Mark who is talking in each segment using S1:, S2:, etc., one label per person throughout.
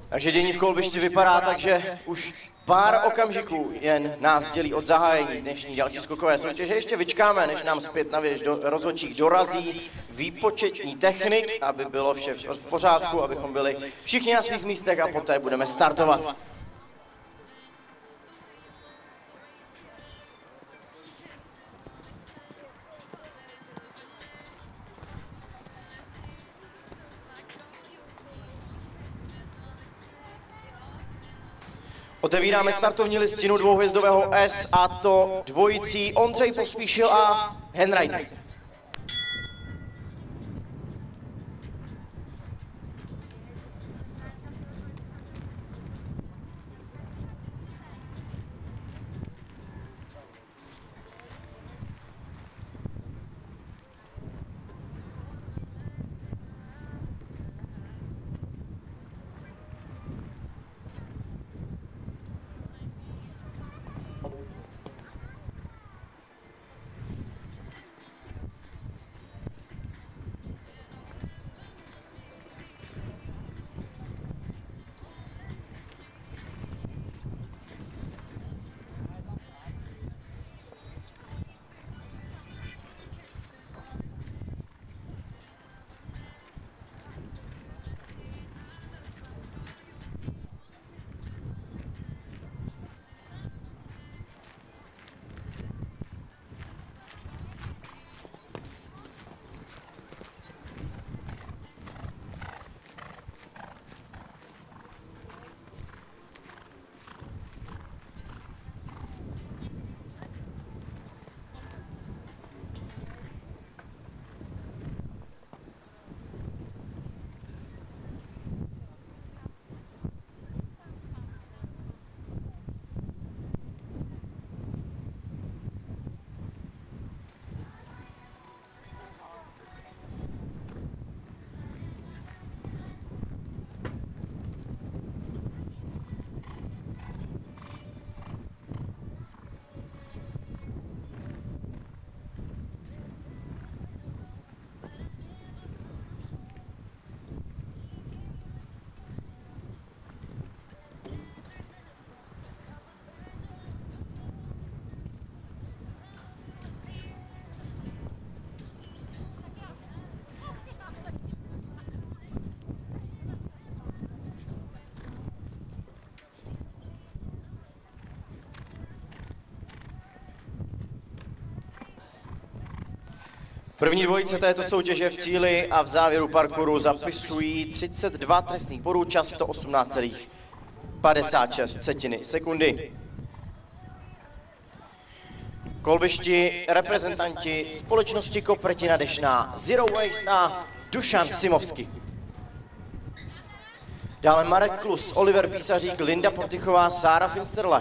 S1: Takže dění v kolbišti vypadá tak, že už pár okamžiků jen nás dělí od zahájení dnešní další skokové soutěže. Ještě vyčkáme, než nám zpět na věž do rozhodčích dorazí výpočetní technik, aby bylo vše v pořádku, abychom byli všichni na svých místech a poté budeme startovat. Otevíráme startovní listinu dvouhvězdového S, a to dvojicí Ondřej Pospíšil a Henreiter. První dvojice této soutěže v cíli a v závěru parkouru zapisují 32 trestných bodů, čas 118,56 sekundy. Kolbišti reprezentanti společnosti Kopretina Dešná, Zero Waste a Dušan Simovský. Dále Marek Klus, Oliver Písařík, Linda Portichová, Sára Finsterle.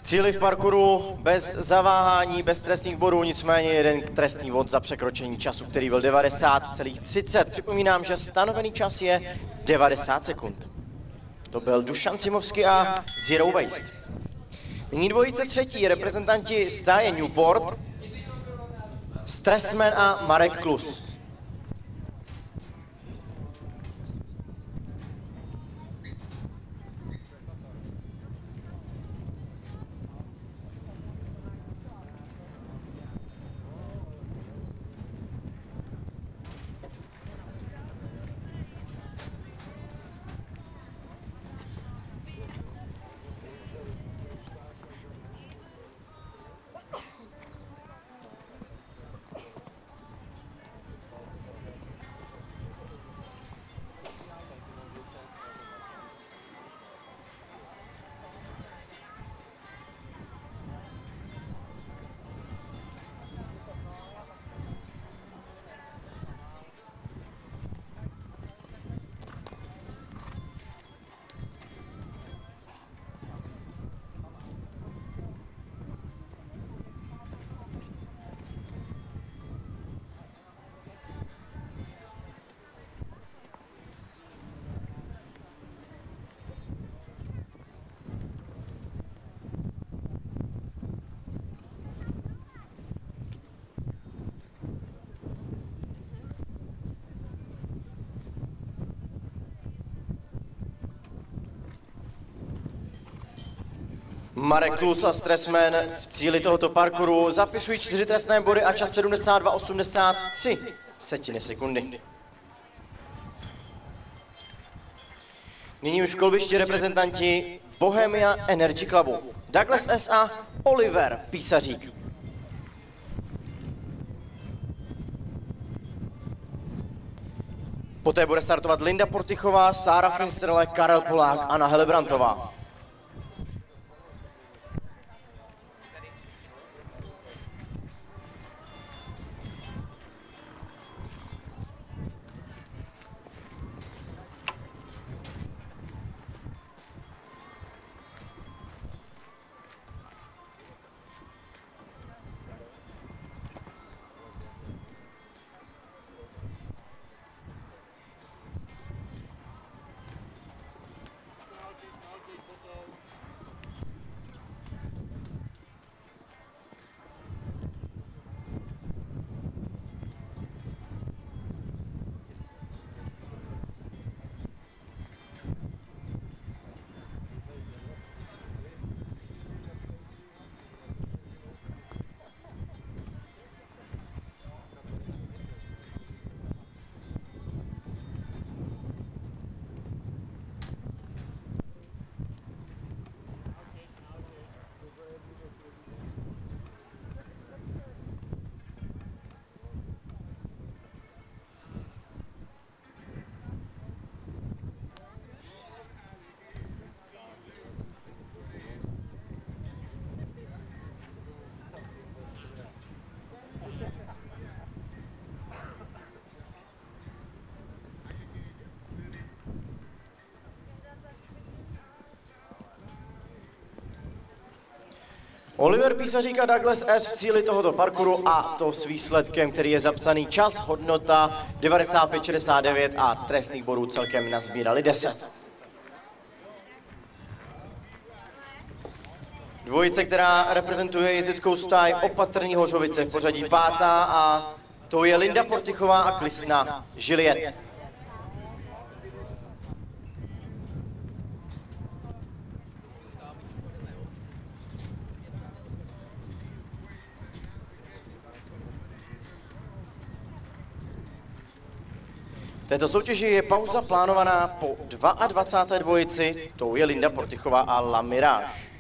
S1: Cíli v parkouru bez zaváhání, bez trestních bodů, nicméně jeden trestný bod za překročení času, který byl 90,30. Připomínám, že stanovený čas je 90 sekund. To byl Dušan Cimovský a Zero Waste. Nyní dvojice třetí, reprezentanti stáje Newport, Stressman a Marek Klus. Marek Klus a Stressman v cíli tohoto parkouru zapisují 4 trestné body a čas 72,83 sekundy. Nyní už v kolbišti reprezentanti Bohemia Energy Clubu. Douglas S. a Oliver Písařík. Poté bude startovat Linda Portichová, Sára Finsterle, Karel Polák, Anna Helebrantová. Oliver Písařík a Douglas S. v cíli tohoto parkouru a to s výsledkem, který je zapsaný čas, hodnota 95,69 a trestných bodů celkem nazbírali 10. Dvojice, která reprezentuje jezdeckou stáj Opatrní Hořovice v pořadí 5. a to je Linda Portichová a Klisna Žiliet. V této soutěži je pauza plánovaná po 22. dvojici, tou je Linda Portichová a La Mirage.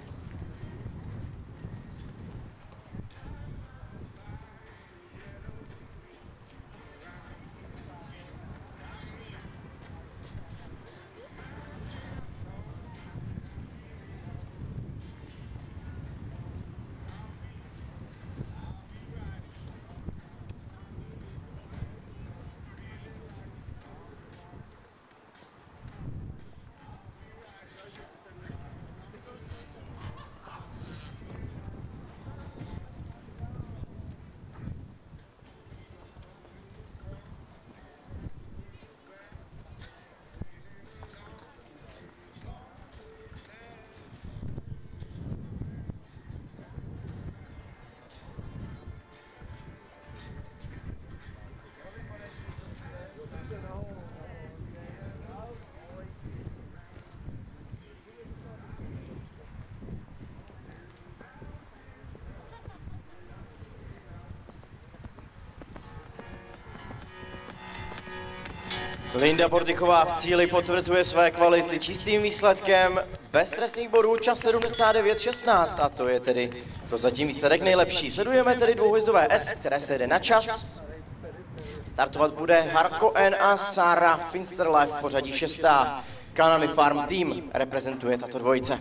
S1: Linda Bordychová v cíli potvrzuje své kvality čistým výsledkem bez trestných bodů čas 79.16 a to je tedy prozatím výsledek nejlepší. Sledujeme tedy dvouhvězdové S, které se jede na čas. Startovat bude Harko N a Sarah Finsterle v pořadí 6. Kanami Farm Team reprezentuje tato dvojice.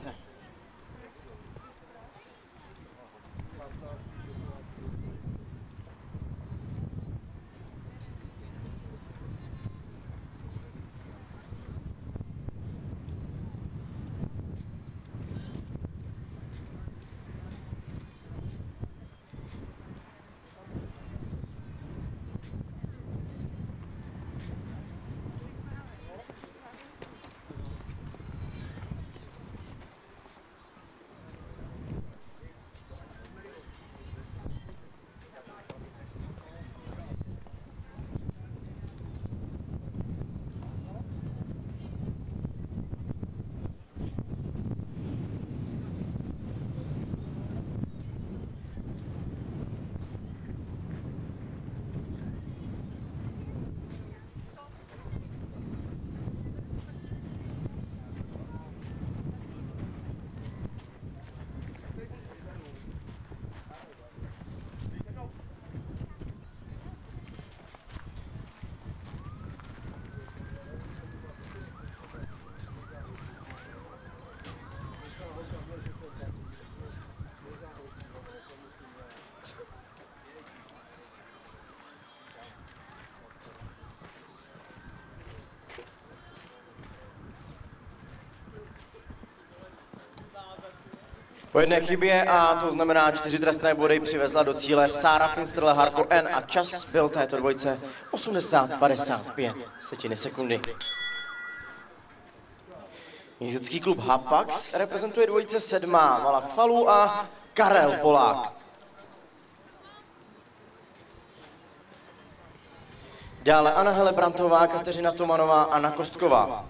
S1: Po jedné chybě, a to znamená 4 trestné body, přivezla do cíle Sarah Finsterle Harko N a čas byl této dvojce 80,55 sekundy. Jezdecký klub Hapax reprezentuje dvojice 7. Malach Falů a Karel Polák. Dále Anna Helebrantová, Kateřina Tomanová, Anna Kostková.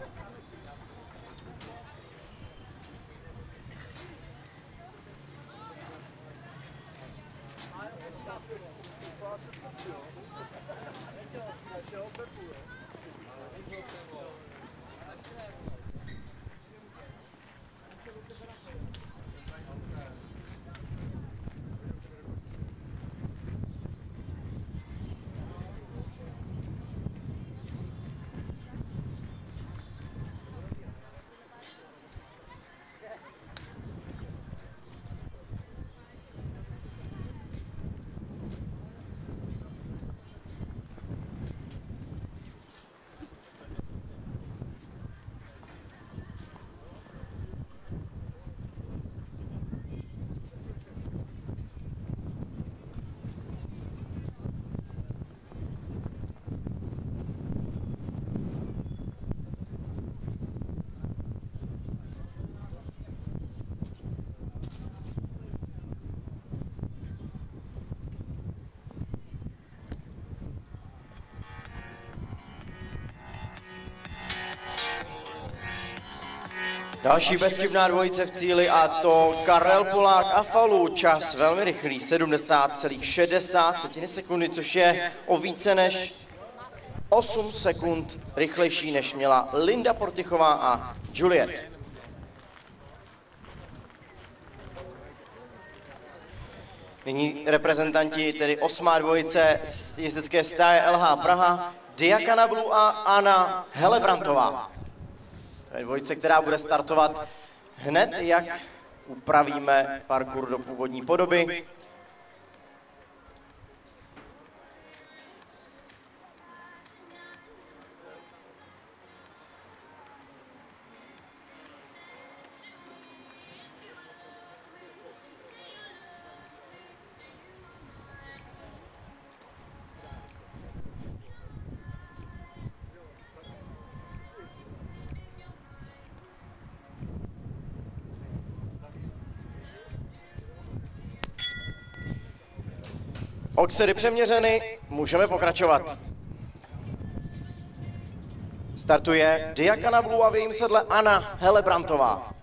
S1: Další bezchybná dvojice v cíli a to Karel Polák a Falů. Čas velmi rychlý, 70,60 sekundy, což je o více než 8 sekund rychlejší, než měla Linda Bordychová a Juliet. Nyní reprezentanti, tedy 8. dvojice z jezdecké stáje LH Praha, Diana Blue a Anna Helebrantová. To je dvojice, která bude startovat hned, jak upravíme parkour do původní podoby. Oxedy přeměřeny, můžeme pokračovat. Startuje Diana Blue a v jejím sedle Anna Helebrantová.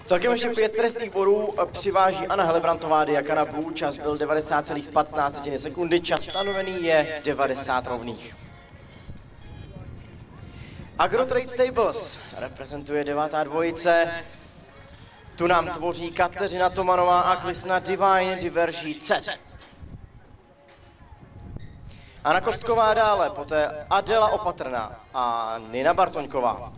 S1: Celkem ještě 5 trestných bodů přiváží Anna Helebrantová, Diakana Blue, čas byl 90,15 sekundy, čas stanovený je 90 rovných. Agrotrade Stables reprezentuje 9. dvojice. Tu nám tvoří Kateřina Tomanová a Klisna Divine Diverží C. Anna Kostková dále, poté Adela Opatrná a Nina Bartoňková.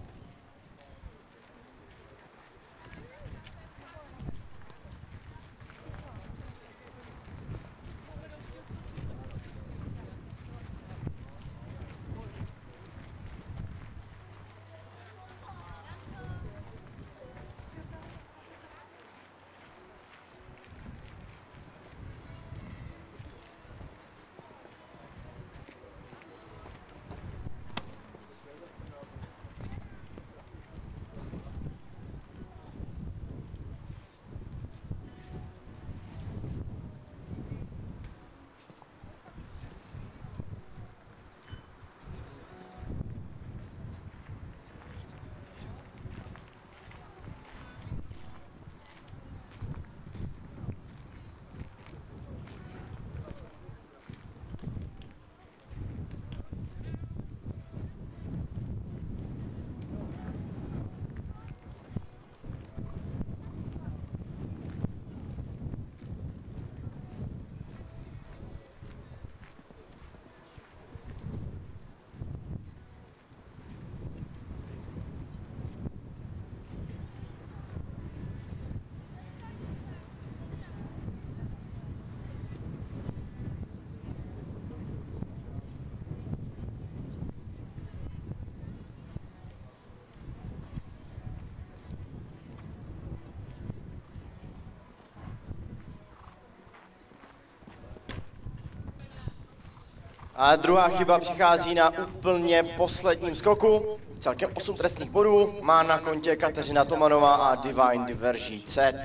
S1: A druhá chyba přichází na úplně posledním skoku. Celkem 8 trestných bodů má na kontě Kateřina Tomanová a Divine Diverží C.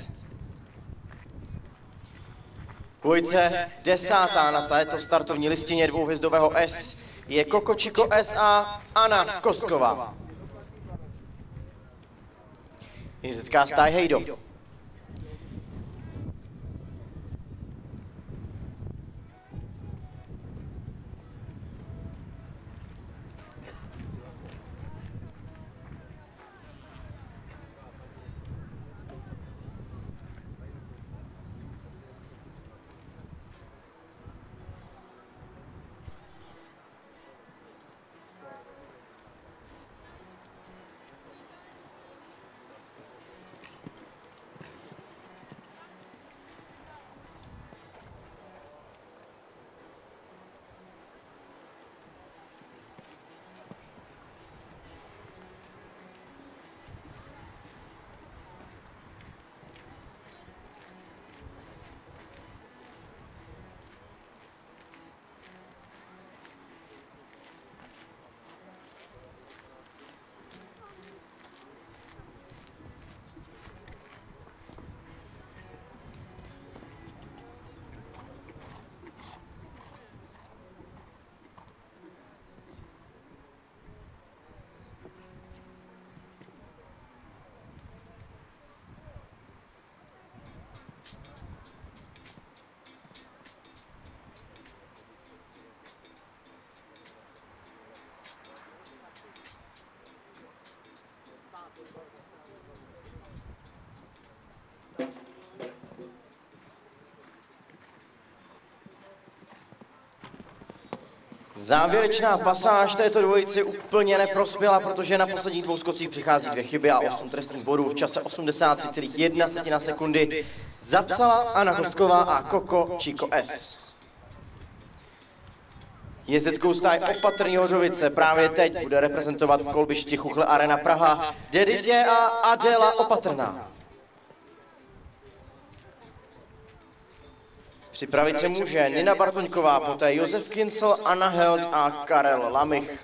S1: Dvojice 10. na této startovní listině dvouhvězdového S je Koko Chico S a Anna Kostková. Jezdecká stáj Hejdo. Závěrečná pasáž této dvojici úplně neprospěla, protože na posledních dvou skocích přichází 2 chyby a 8 trestných bodů v čase 83,1 sekundy. Zapsala Anna Kostková a Koko Chico S. Jezdeckou stáj Opatrný Hořovice právě teď bude reprezentovat v kolbišti Chuchle Arena Praha Deditě a Adela Opatrná. Připravit se může Nina Bartoňková, poté Josef Kincel, Anna Held a Karel Lamich.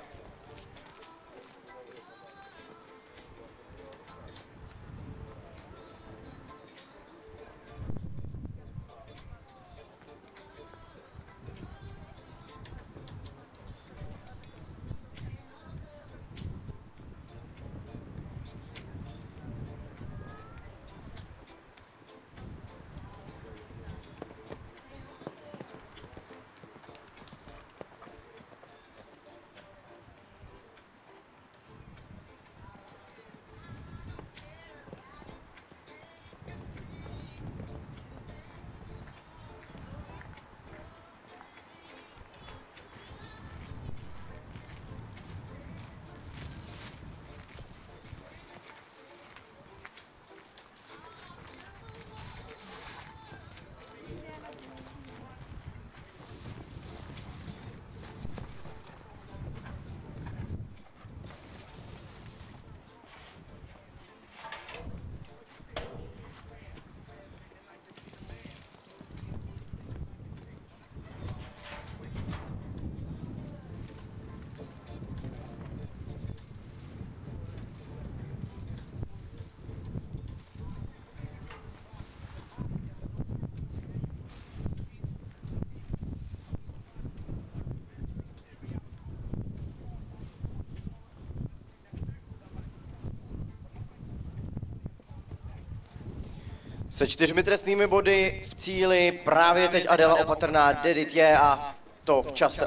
S1: Se 4 trestnými body v cíli právě teď Adela opatrná Deditě a to v čase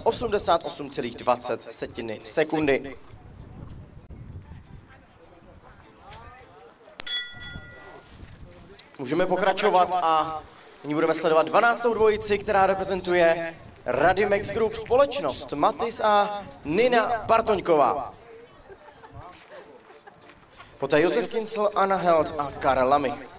S1: 88,20 sekundy. Můžeme pokračovat a nyní budeme sledovat 12. dvojici, která reprezentuje Radimex Group společnost Matis a Nina Bartoňková. Poté Josef Kincl, Anna Held a Karel Lamich.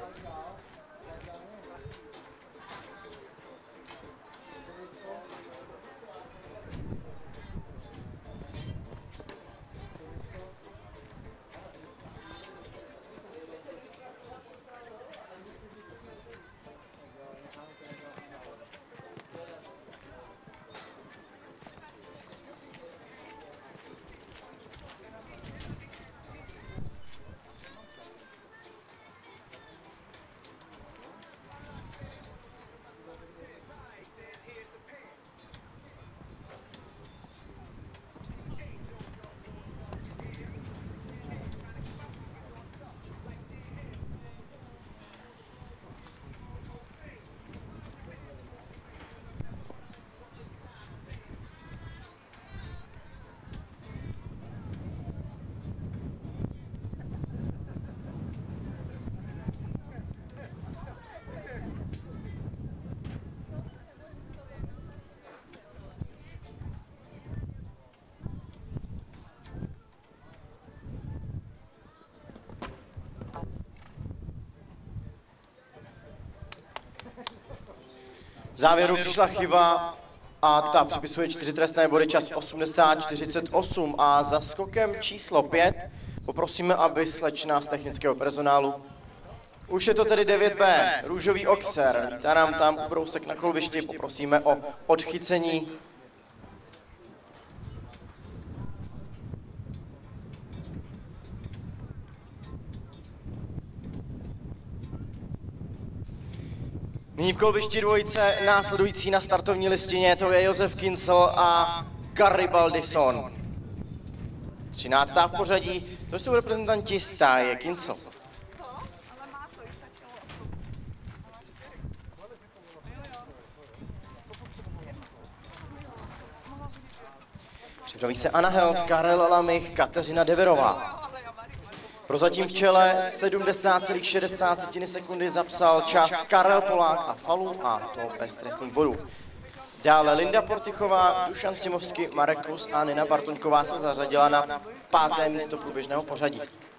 S1: V závěru přišla chyba a ta připisuje 4 trestné body, čas 80:48 a za skokem číslo 5 poprosíme, aby slečna z technického personálu. Už je to tedy 9B, růžový oxer, lítá nám tam ubrousek na kolbišti, poprosíme o odchycení. Nyní v kolbišti dvojice následující na startovní listině, to je Josef Kincl a Garibaldison. 13. v pořadí, to jsou reprezentanti stáje Kincl. Připraví se Anna Held, Karel Lamich, Kateřina Deverová. Prozatím v čele 70,60 sekundy zapsal čas Karel Polák a Falu a to bez trestních bodů. Dále Linda Portichová, Dušan Cimovský, Marek Plus a Nina Bartoňková se zařadila na 5. místo průběžného pořadí.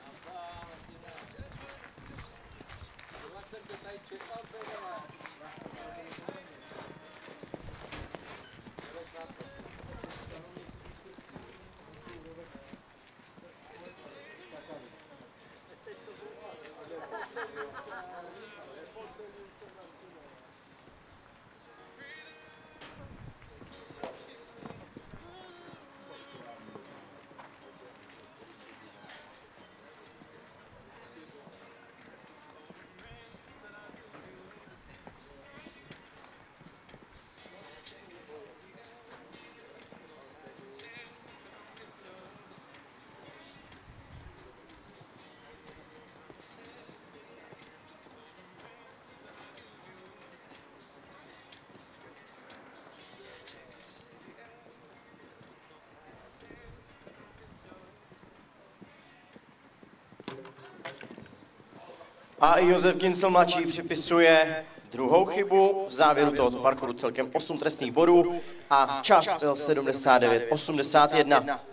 S1: A i Josef Kincl mladší připisuje druhou chybu v závěru tohoto parkouru, celkem 8 trestných bodů a čas byl 79:81.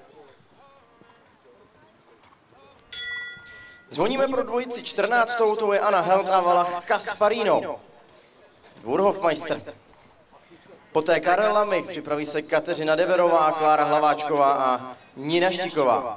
S1: Zvoníme pro dvojici 14. to je Anna Held a Valach Kasparino. Dvůrhofmeister. Poté Karel Lamich, připraví se Kateřina Deverová, Klára Hlaváčková a Nina Štíková.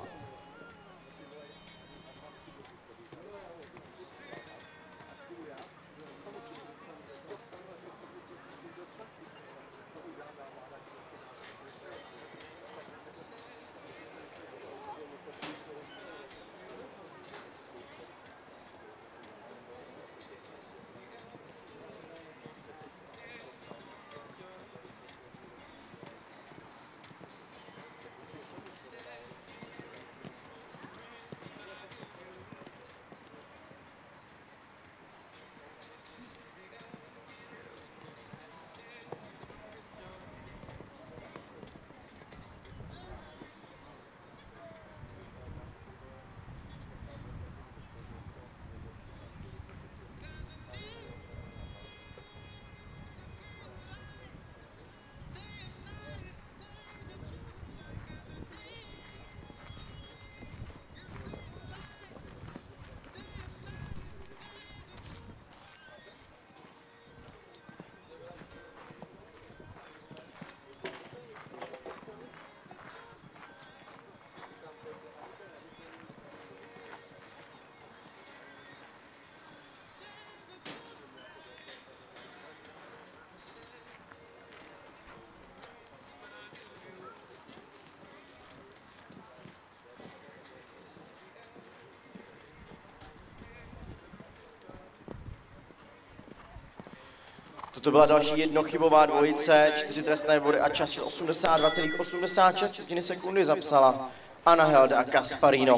S1: Toto byla další jednochybová dvojice, 4 trestné body a čas 82,86 sekundy zapsala Anna Helda a Kasparino.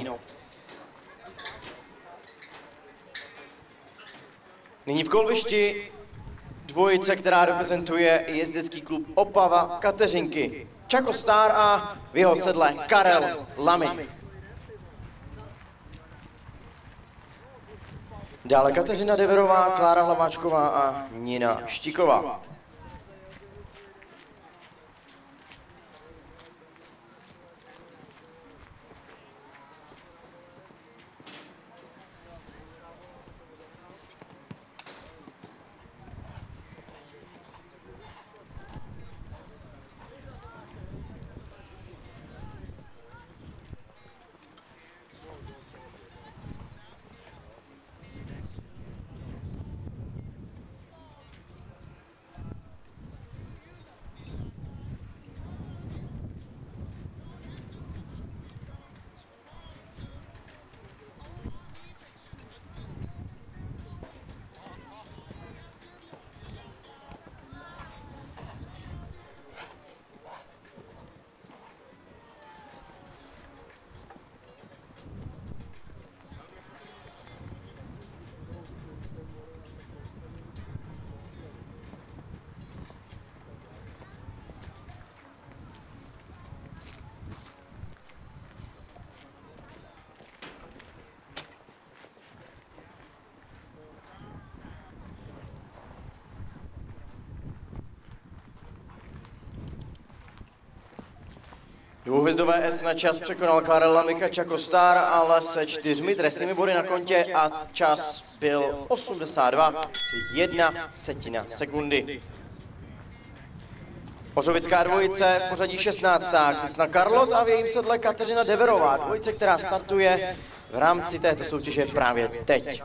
S1: Nyní v kolbišti dvojice, která reprezentuje jezdecký klub Opava Kateřinky. Čako Star a v jeho sedle Karel Lamich. Dále Kateřina Deverová, Klára Hlaváčková a Nina Štiková. Dvouhvězdové S na čas překonal Karel Lamich a Čako Star, ale se 4 trestnými body na kontě a čas byl 82,1 sekundy. Ořovická dvojice v pořadí 16. Krisna Karlot a v jejím sedle Kateřina Deverová, dvojice, která startuje v rámci této soutěže právě teď.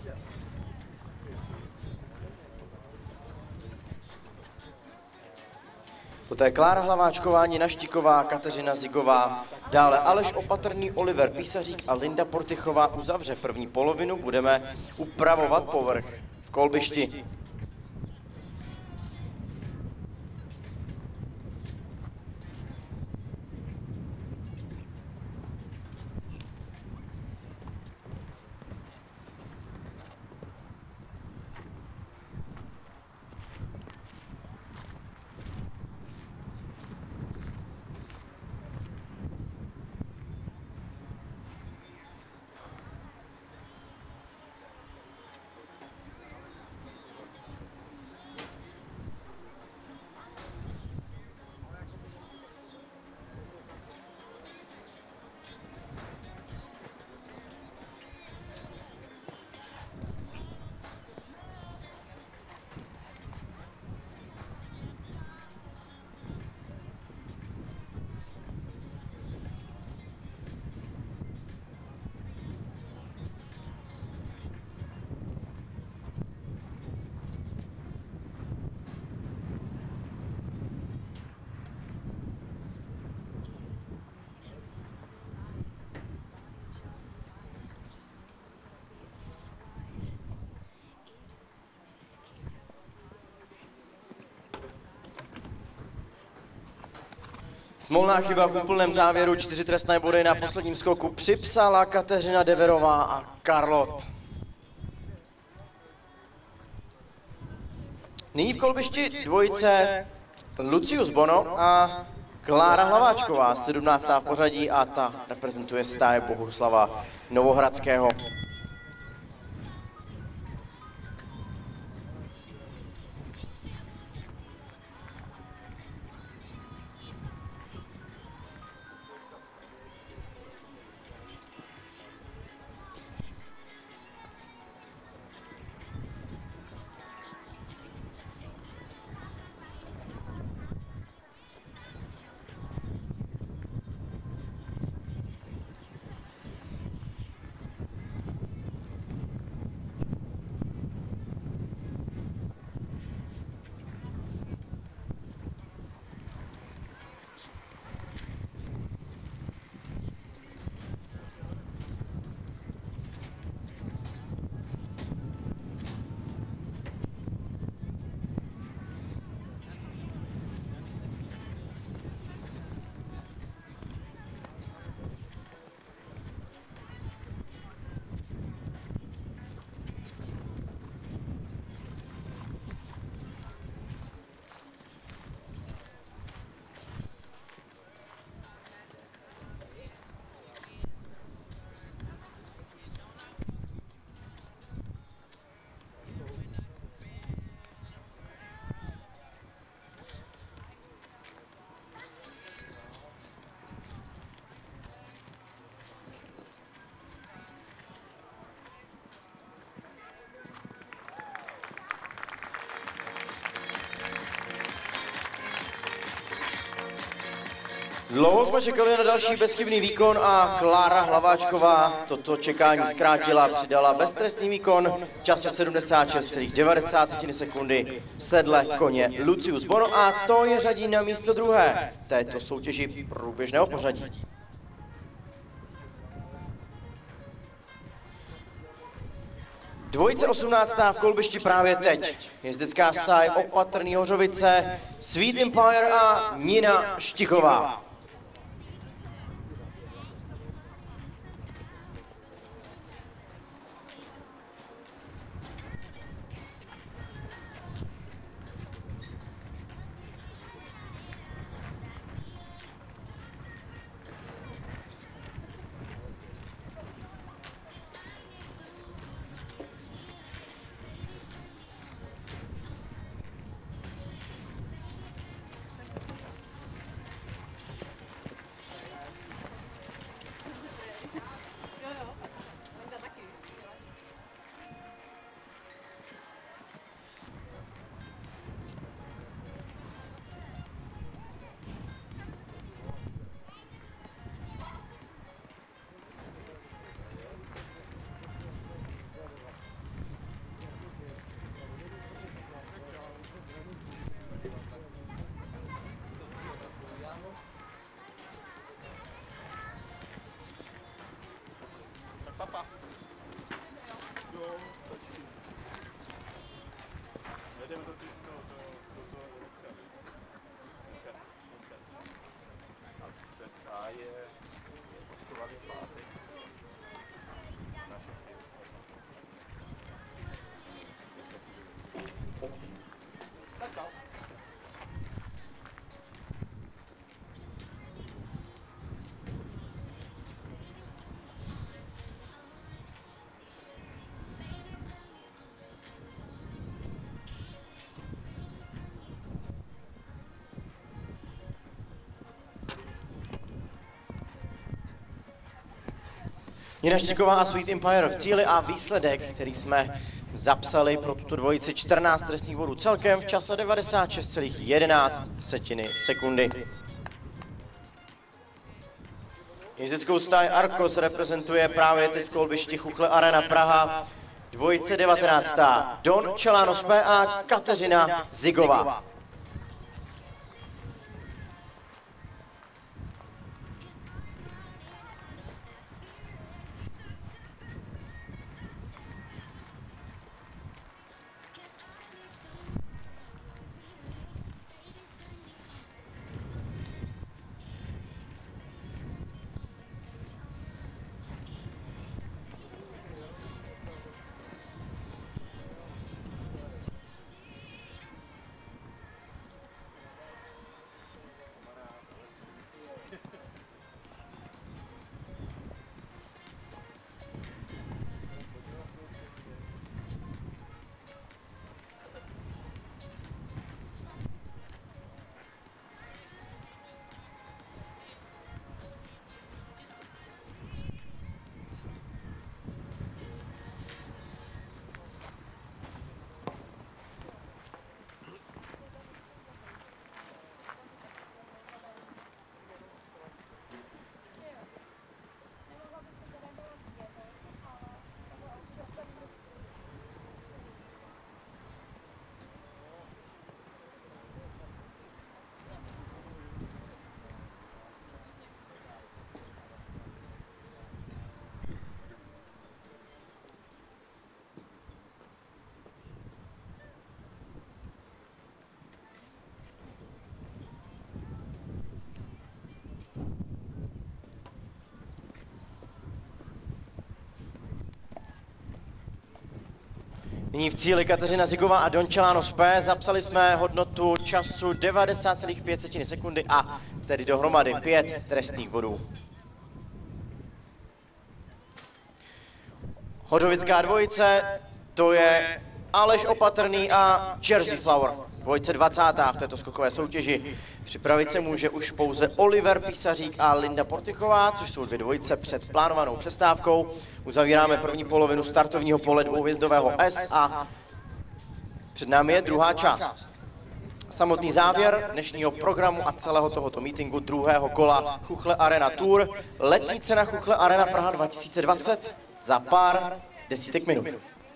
S1: Poté Klára Hlaváčková, Nina Štiková, Kateřina Zigová, dále Aleš Opatrný, Oliver Písařík a Linda Portychová uzavře první polovinu. Budeme upravovat povrch v kolbišti. Smolná chyba v úplném závěru, 4 trestné body na posledním skoku připsala Kateřina Deverová a Karlot. Nyní v kolbišti dvojice Lucius Bono a Klára Hlaváčková, 17. v pořadí a ta reprezentuje stáje Bohuslava Novohradského. Dlouho jsme čekali na další bezchybný výkon a Klára Hlaváčková toto čekání zkrátila, přidala beztrestný výkon v čase 76,90 sekundy v sedle koně Lucius Bono a to je řadí na místo druhé v této soutěži průběžného pořadí. Dvojice 18. v kolbišti právě teď. Jezdecká stáj Opatrný Hořovice, Sweet Empire a Nina Štichová. Nina Štichová a Sweet Empire v cíli a výsledek, který jsme zapsali pro tuto dvojici 14 trestních bodů celkem v čase 96,11 sekundy. Jezdeckou stáj Arcos reprezentuje právě teď v kolbišti Chuchle Arena Praha dvojice 19. Don Čelános P. a Kateřina Zigová. Nyní v cíli Kateřina Zigová a Don Čelános P. Zapsali jsme hodnotu času 90,5 sekundy a tedy dohromady 5 trestných bodů. Hořovická dvojice, to je Aleš Opatrný a Jersey Flower. Dvojice 20. v této skokové soutěži. Připravit se může už pouze Oliver Písařík a Linda Portichová, což jsou dvě dvojice před plánovanou přestávkou. Uzavíráme první polovinu startovního pole dvouhvězdového S a před námi je druhá část. samotný závěr dnešního programu a celého tohoto meetingu druhého kola Chuchle Arena Tour. Letní cena Chuchle Arena Praha 2020 za pár desítek minut.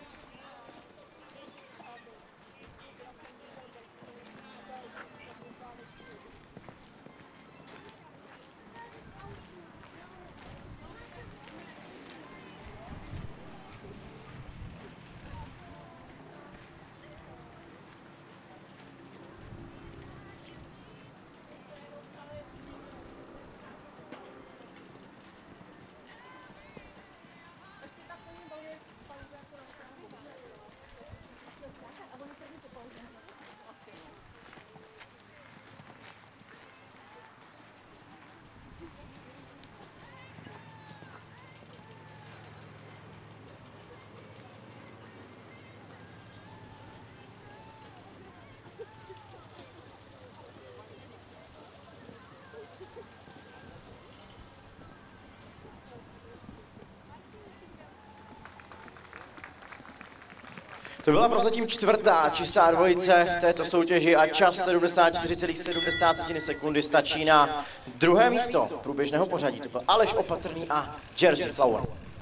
S1: To byla prozatím čtvrtá čistá dvojice v této soutěži a čas 74,7 sekundy stačí na druhé místo průběžného pořadí. To byl Aleš Opatrný a Jersey Flower.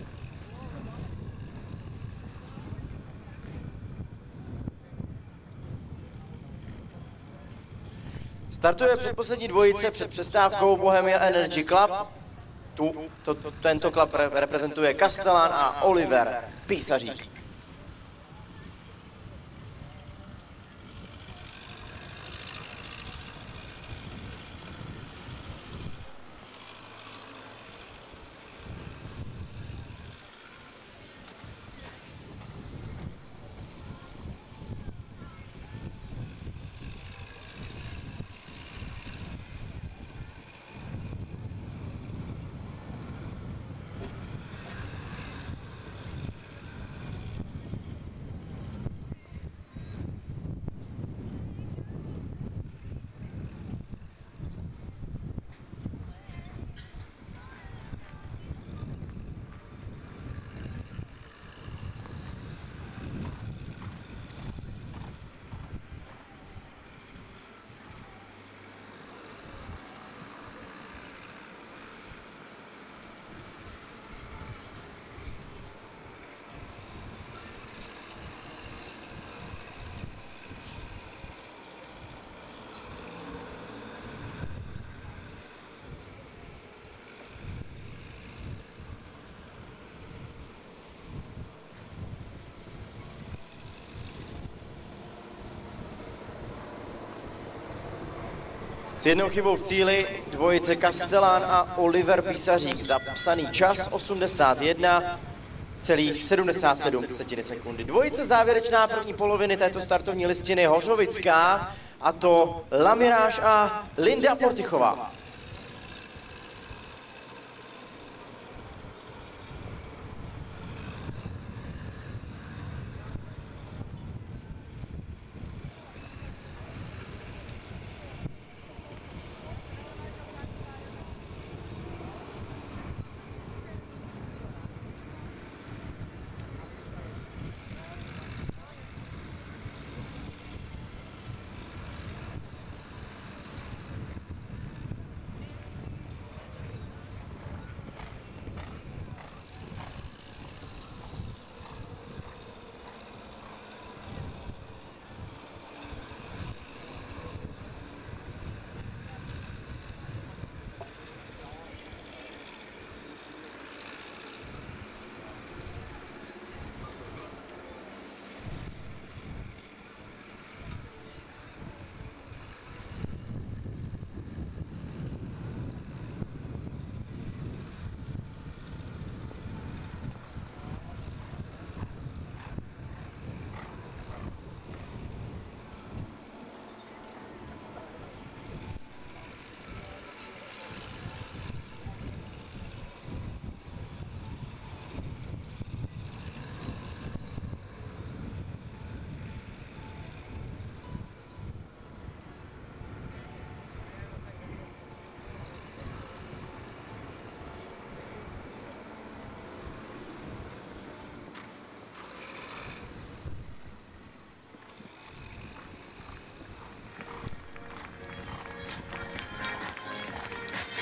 S1: Startuje předposlední dvojice před přestávkou Bohemia Energy Club. Tento klub reprezentuje Castellán a Oliver Písařík. S jednou chybou v cíli dvojice Castellán a Oliver Písařík. Zapsaný čas 81,77 sekundy. Dvojice závěrečná první poloviny této startovní listiny Hořovická, a to Lamiráš a Linda Portichová.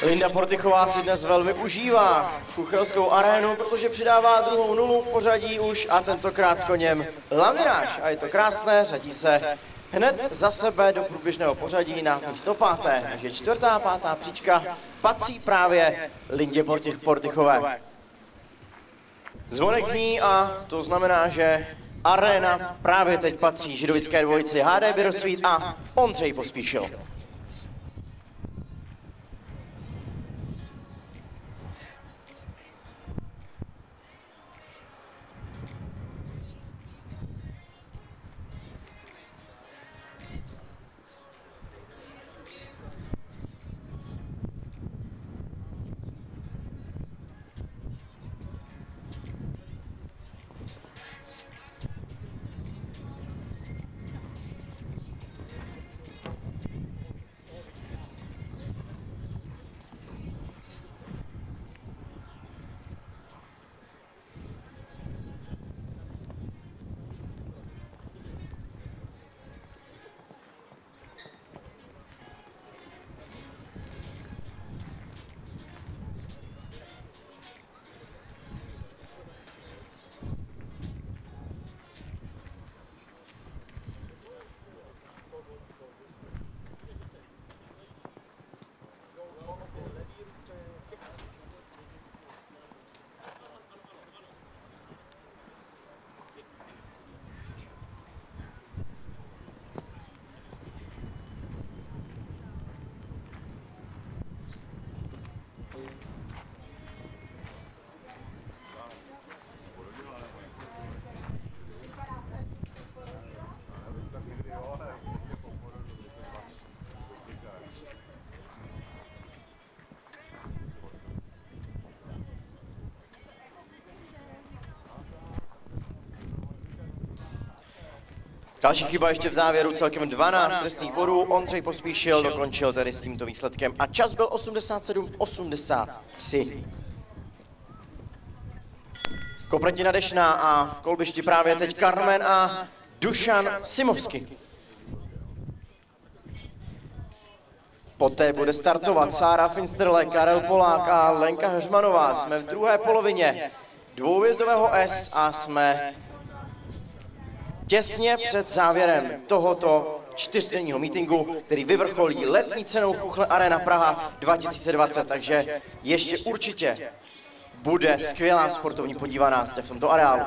S1: Linda Portychová si dnes velmi užívá Chuchelskou arénu, protože přidává druhou nulu v pořadí už a tentokrát s koněm Lamiráš. A je to krásné, řadí se hned za sebe do průběžného pořadí na místo 5. Takže 4. a 5. příčka patří právě Lindě Portychové. Zvonek zní a to znamená, že aréna právě teď patří židovické dvojici HD Bittersweet a Ondřej Pospíšil. Další chyba ještě v závěru, celkem 12 trestných bodů. Ondřej Pospíšil dokončil tedy s tímto výsledkem a čas byl 87:83. Kopretina Dešná a v kolbišti právě teď Carmen a Dušan Simovsky. Poté bude startovat Sára Finsterle, Karel Polák a Lenka Heřmanová. Jsme v druhé polovině dvouhvězdového S a jsme těsně před závěrem tohoto čtyřdenního meetingu, který vyvrcholí letní cenou Chuchle Arena Praha 2020, takže ještě určitě bude skvělá sportovní podívaná v tomto areálu.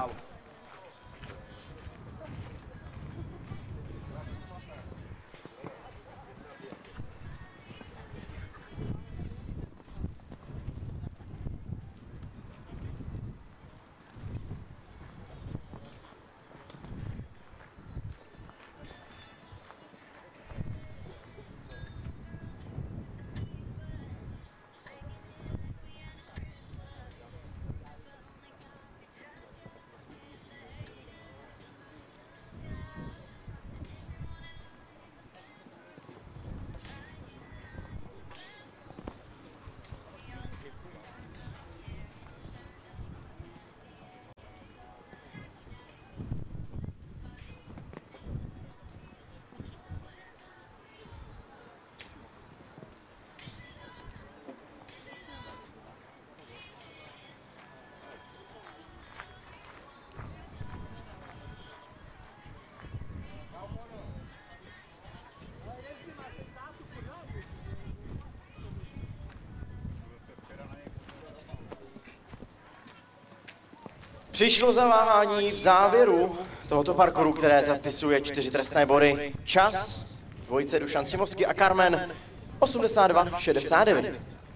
S1: Přišlo zaváhání v závěru tohoto parkouru, které zapisuje 4 trestné body. Čas dvojice Dušan Simovsky a Carmen 82:69.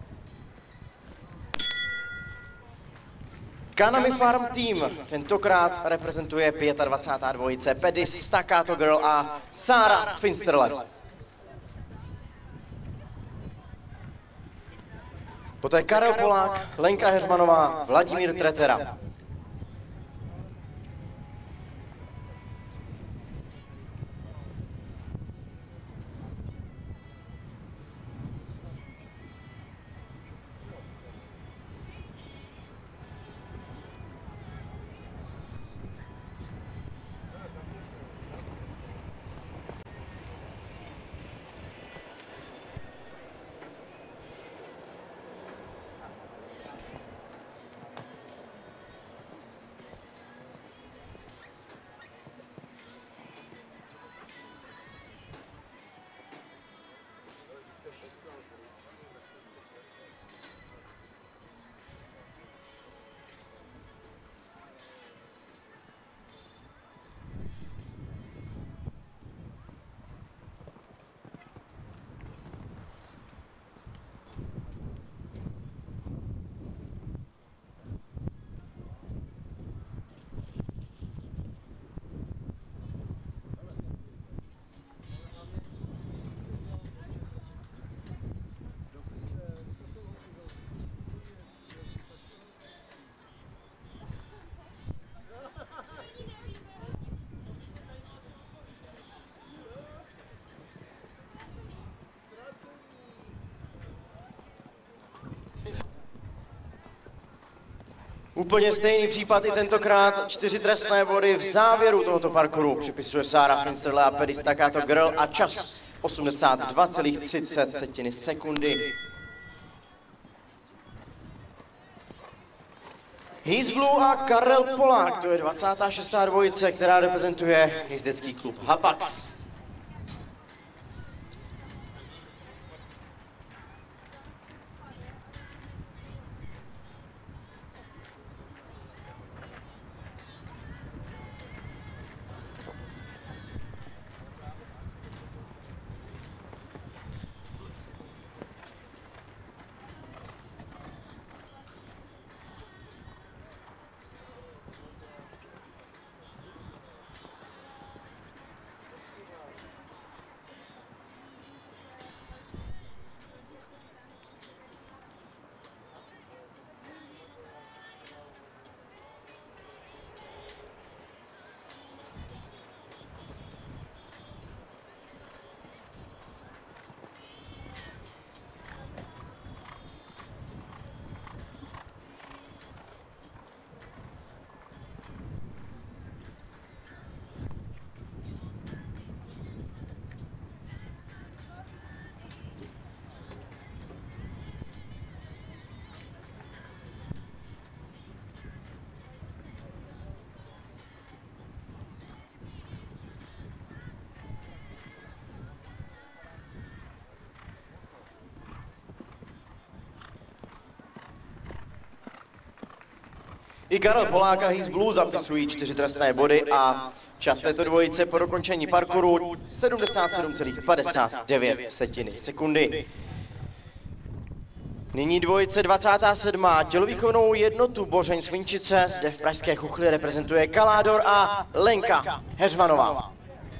S1: Kanami Farm Team tentokrát reprezentuje 25. dvojice Pedis, Staccato Girl a Sára Finsterle. Poté Karel Polák, Lenka Heřmanová, Vladimír Tretera. Úplně stejný případ i tentokrát, 4 trestné body v závěru tohoto parkouru připisuje Sarah Finsterle a Paddy Staccato Girl a čas 82,30 sekundy. He's Blue a Karel Polák, to je 26. dvojice, která reprezentuje jezdecký klub Hapax. I Karel Polák a He's Blue zapisují 4 trestné body a čas této dvojice po dokončení parkouru 77,59 sekundy. Nyní dvojice 27. Tělovýchovnou jednotu Bořeň Svinčice zde v pražské Chuchli reprezentuje Kaládor a Lenka Heřmanová.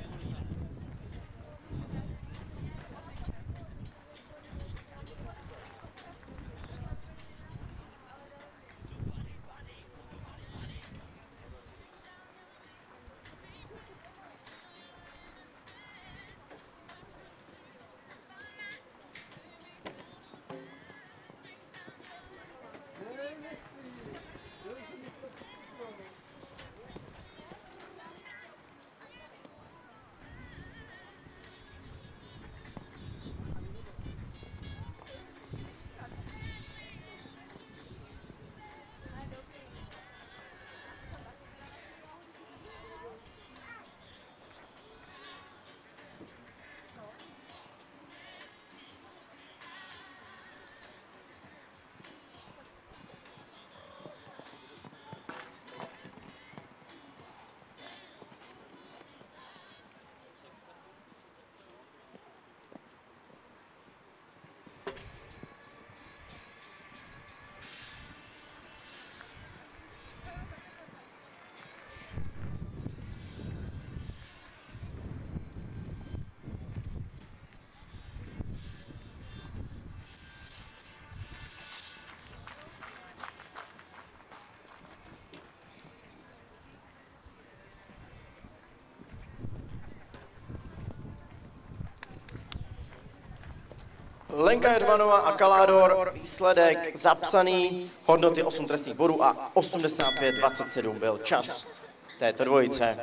S1: Lenka Heřmanová a Kaládor, výsledek zapsaný, hodnoty 8 trestných bodů a 85,27 byl čas této dvojice.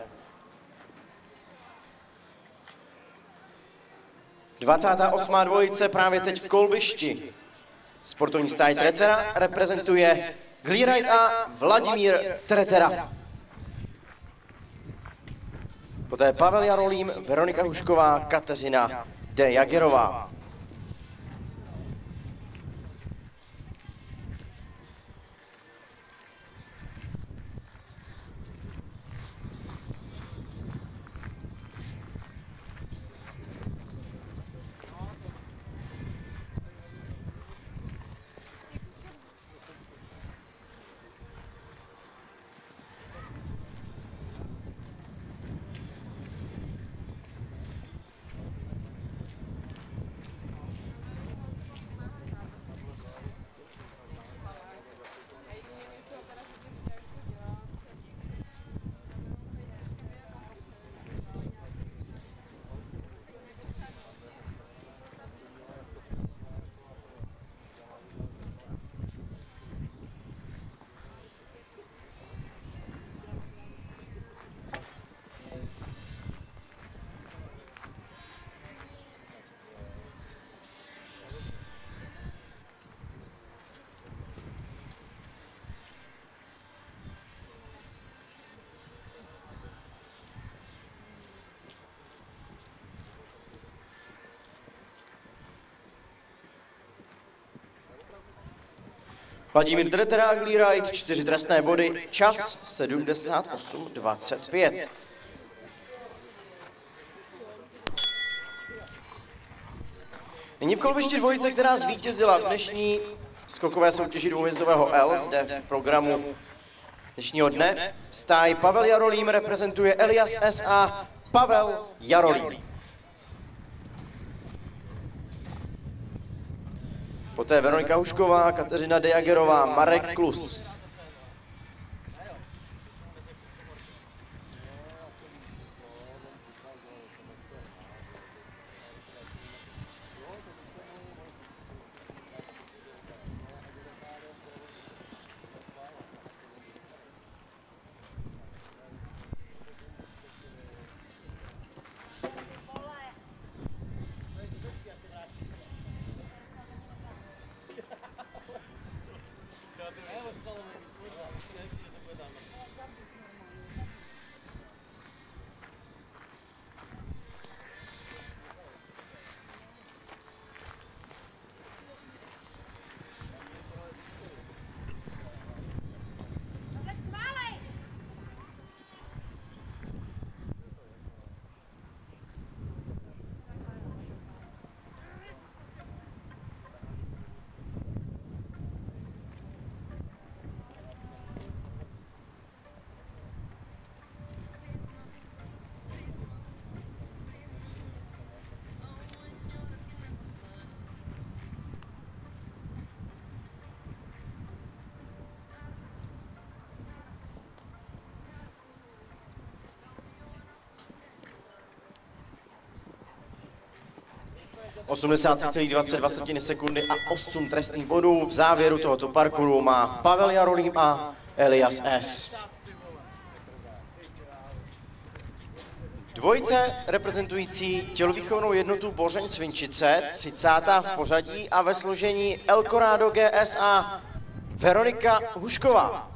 S1: 28. dvojice právě teď v kolbišti. Sportovní stáj Tretera reprezentuje Glírajt a Vladimír Tretera. Poté Pavel Jarolím, Veronika Hušková, Kateřina De Jagerová. Vladimír Treterák, Lead, 4 trestné body, čas 78:25. Nyní v kolbišti dvojice, která zvítězila v dnešní skokové soutěži dvouhvězdového L, zde v programu dnešního dne. Stáj Pavel Jarolím reprezentuje Elias S.A. Pavel Jarolím. Poté Veronika Hušková, Kateřina Dejagerová, Marek Klus. - 83,22 sekundy a 8 trestných bodů. V závěru tohoto parkouru má Pavel Jarolím a Elias S. Dvojice reprezentující tělovýchovnou jednotu Bořeň Svinčice, 30. v pořadí a ve složení El Corrado GSA Veronika Hušková.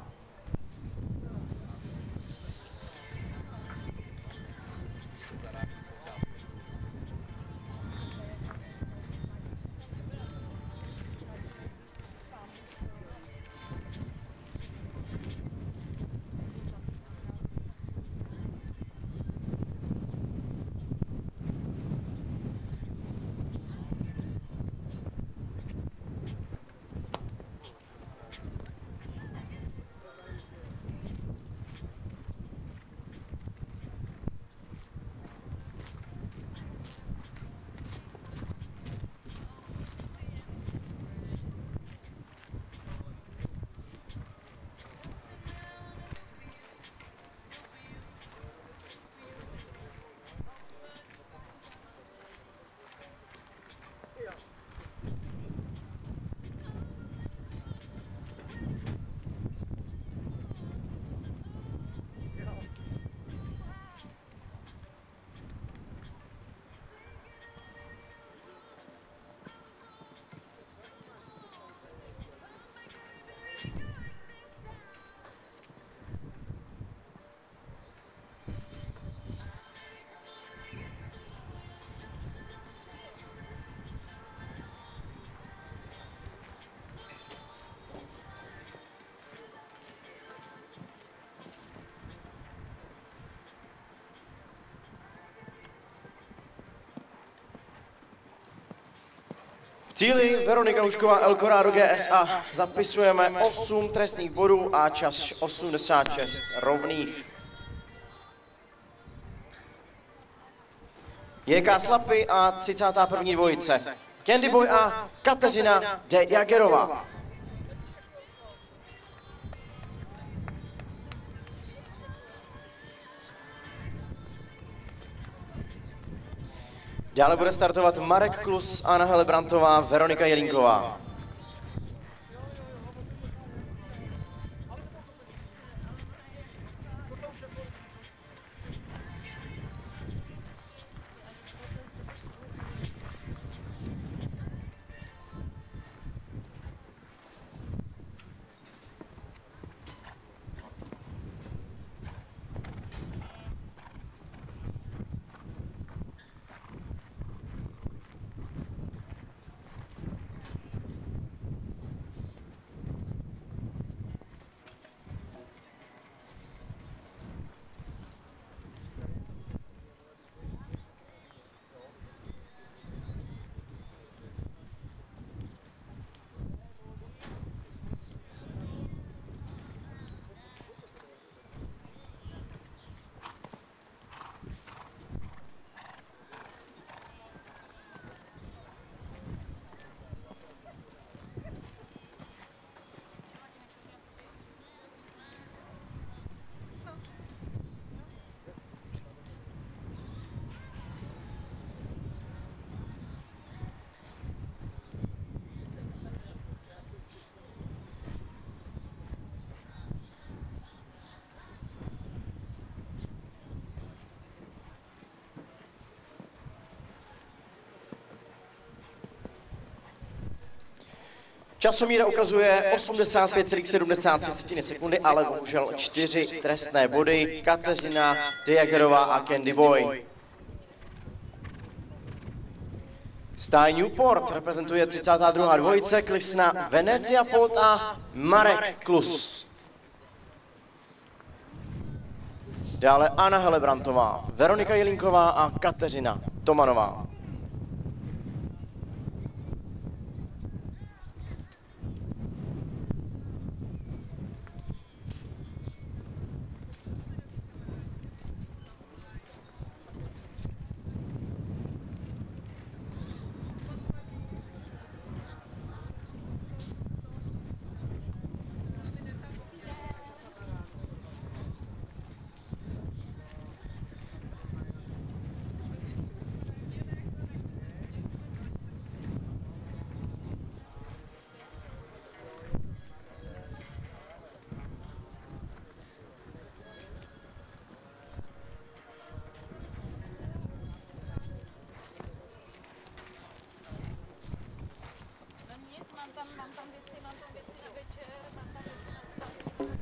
S1: V cíli Veronika Hušková El Corrado GSA zapisujeme 8 trestných bodů a čas 86 rovných. JK Slapy a 31. dvojice. Candy Boy a Kateřina Dejagerová. Dále bude startovat Marek Klus, Anna Helebrantová, Veronika Jelínková. Časomíra ukazuje 85,73 sekundy, ale bohužel 4 trestné body. Kateřina Diagerová a Candy Boy. Stáj Newport reprezentuje 32. dvojice, Klisna Venecia Polt a Marek Klus. Dále Anna Helebrantová, Veronika Jelínková a Kateřina Tomanová.
S2: Mám tam věci na večer, mám tam věci na spánku.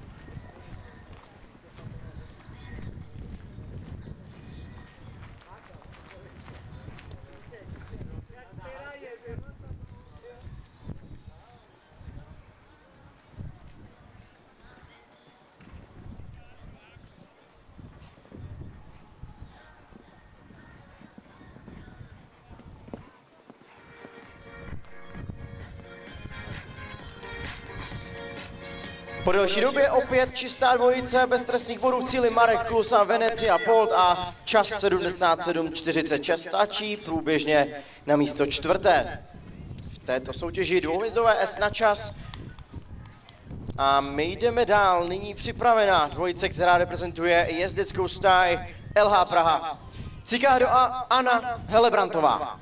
S1: Po delší době opět čistá dvojice, bez trestných bodů v cíli Marek Klus a Venecia Polt a čas 77:46 stačí průběžně na místo čtvrté. V této soutěži dvouhvězdové S na čas. A my jdeme dál, nyní připravená dvojice, která reprezentuje jezdeckou stáj LH Praha. Cikádo a Anna Helebrantová.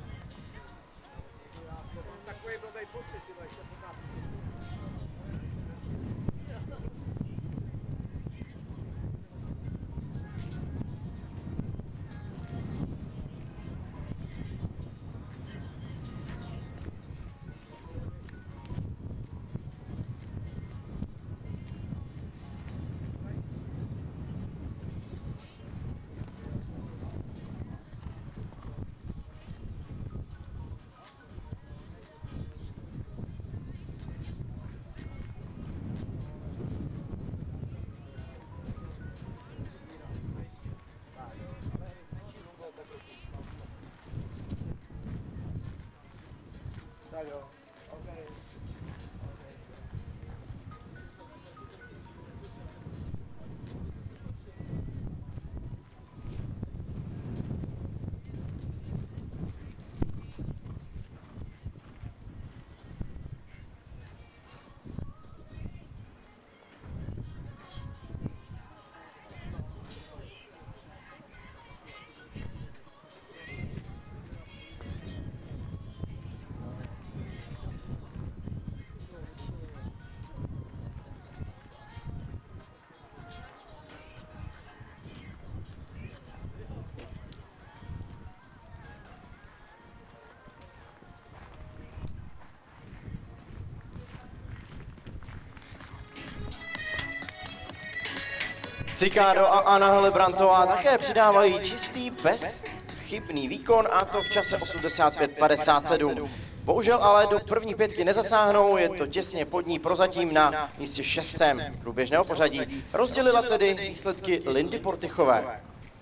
S1: Cikádo a Anna Helebrantová také přidávají čistý, bezchybný výkon, a to v čase 85:57. Bohužel ale do první pětky nezasáhnou, je to těsně pod ní prozatím na místě 6. průběžného pořadí. Rozdělila tedy výsledky Lindy Portychové.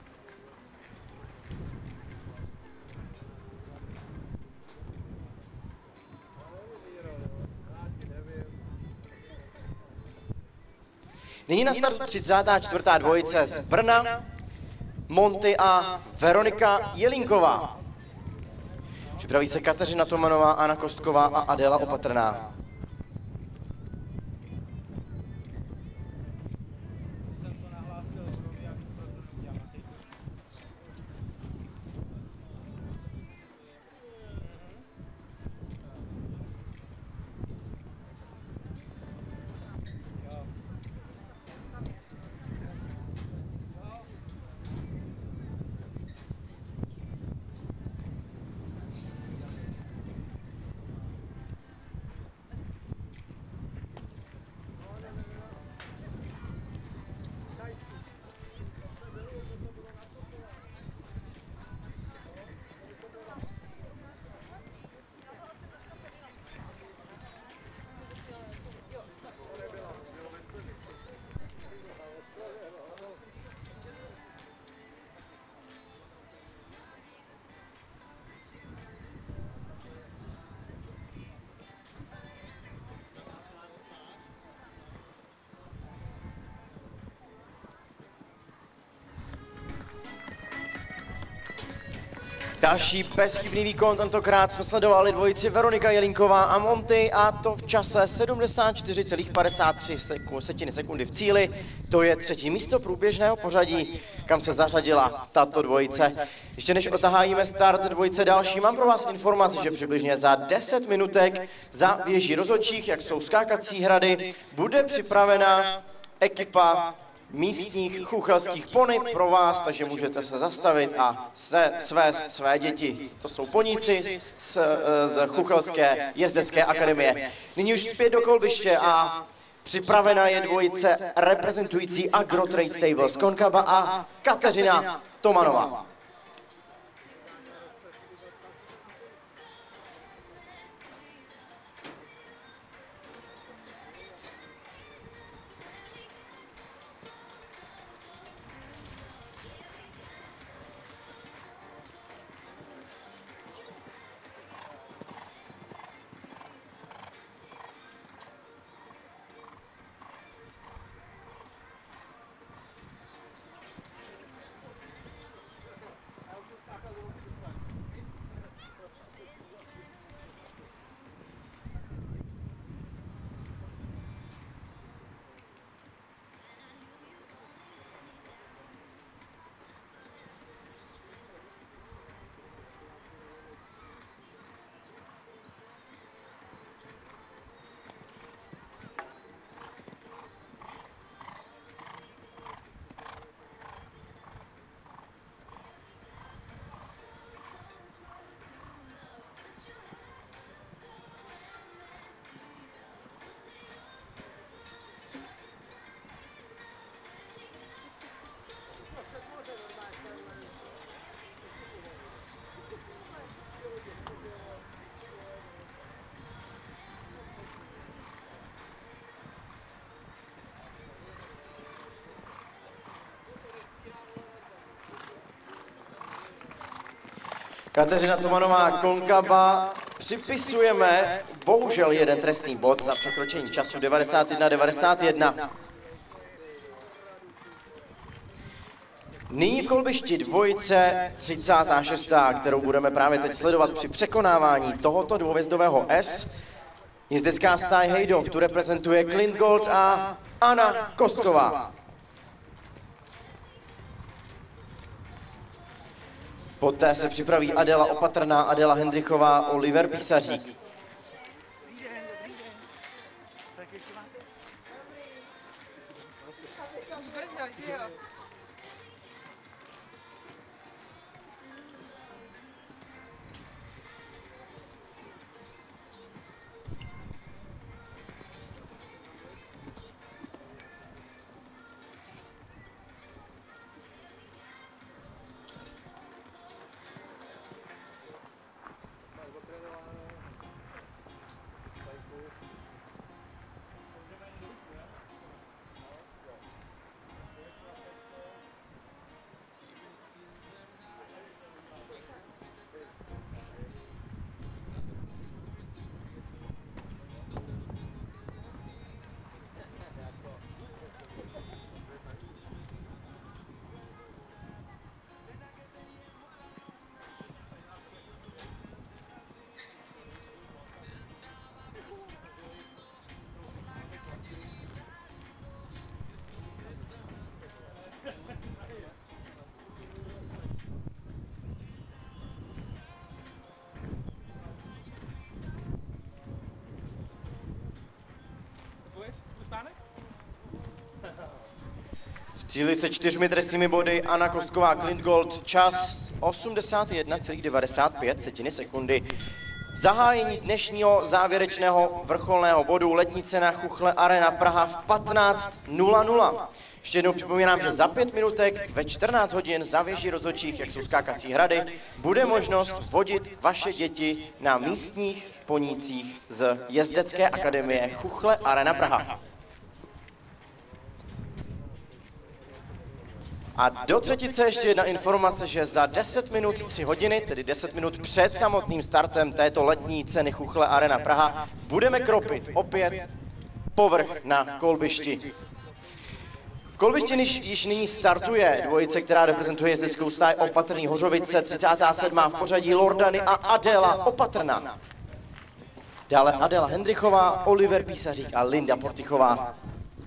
S1: Nyní na startu 34. dvojice z Brna, Monty a Veronika Jelínková. Připraví se Kateřina Tomanová, Anna Kostková a Adéla Opatrná. Další bezchybný výkon, tentokrát jsme sledovali dvojici Veronika Jelínková a Monty, a to v čase 74,53 sekundy v cíli. To je třetí místo průběžného pořadí, kam se zařadila tato dvojice. Ještě než otahájíme start dvojice další, mám pro vás informaci, že přibližně za 10 minutek za věží rozhodčích, jak jsou skákací hrady, bude připravena ekipa místních chuchelských pony pro vás, takže můžete se zastavit a svést své děti. To jsou poníci z Chuchelské jezdecké akademie. Nyní už zpět do kolbiště a připravena je dvojice reprezentující Agro Trade Stables Konkaba a Kateřina Tomanová. Kateřina Tomanová, Konkaba, připisujeme bohužel jeden trestný bod za překročení času 91:91. Nyní v kolbišti dvojice 36., kterou budeme právě teď sledovat při překonávání tohoto dvouhvězdového S. Jezdecká stáj Hejdov, tu reprezentuje Clint Gold a Anna Kostková. Poté se připraví Adela Opatrná, Adela Hendrichová, Oliver Písařík.
S2: Brzo, že jo?
S1: V cíli se 4 trestními body Anna Kostková, Clint Gold, čas 81,95 sekundy. Zahájení dnešního závěrečného vrcholného bodu letní cena Chuchle Arena Praha v 15:00. Ještě jednou připomínám, že za 5 minutek ve 14 hodin za věží rozhodčích, jak jsou skákací hrady, bude možnost vodit vaše děti na místních ponících z Jezdecké akademie Chuchle Arena Praha. A do třetice ještě jedna informace, že za 10 minut 3 hodiny, tedy 10 minut před samotným startem této letní ceny Chuchle Arena Praha, budeme kropit opět povrch na kolbišti. V kolbišti již nyní startuje dvojice, která reprezentuje jezdeckou stáj Opatrný Hořovice, 37. v pořadí Lordany a Adéla Opatrná. Dále Adéla Hendrychová, Oliver Písařík a Linda Portichová.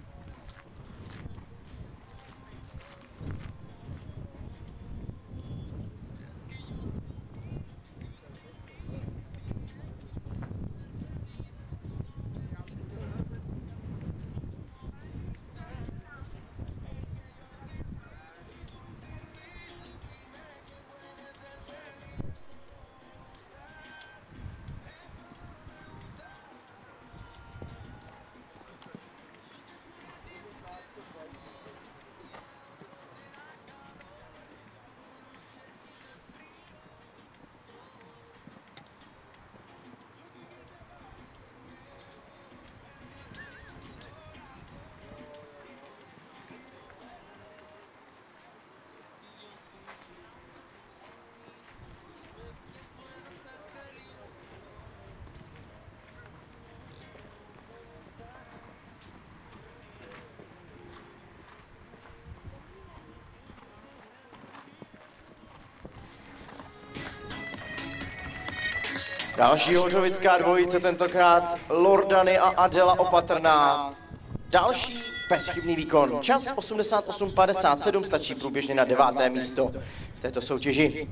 S1: Další hořovická dvojice, tentokrát Lordany a Adéla Opatrná. Další bezchybný výkon. Čas 88,57 stačí průběžně na 9. místo v této soutěži.